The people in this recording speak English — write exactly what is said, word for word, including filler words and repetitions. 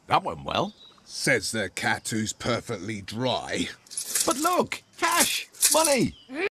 That went well. Says the cat who's perfectly dry. But look! Cash! Money!